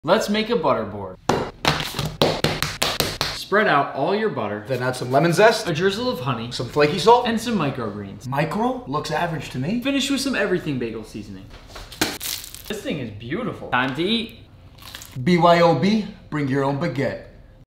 Let's make a butter board. Spread out all your butter. Then add some lemon zest, a drizzle of honey, some flaky salt, and some microgreens. Micro? Looks average to me. Finish with some everything bagel seasoning. This thing is beautiful. Time to eat. BYOB, bring your own baguette.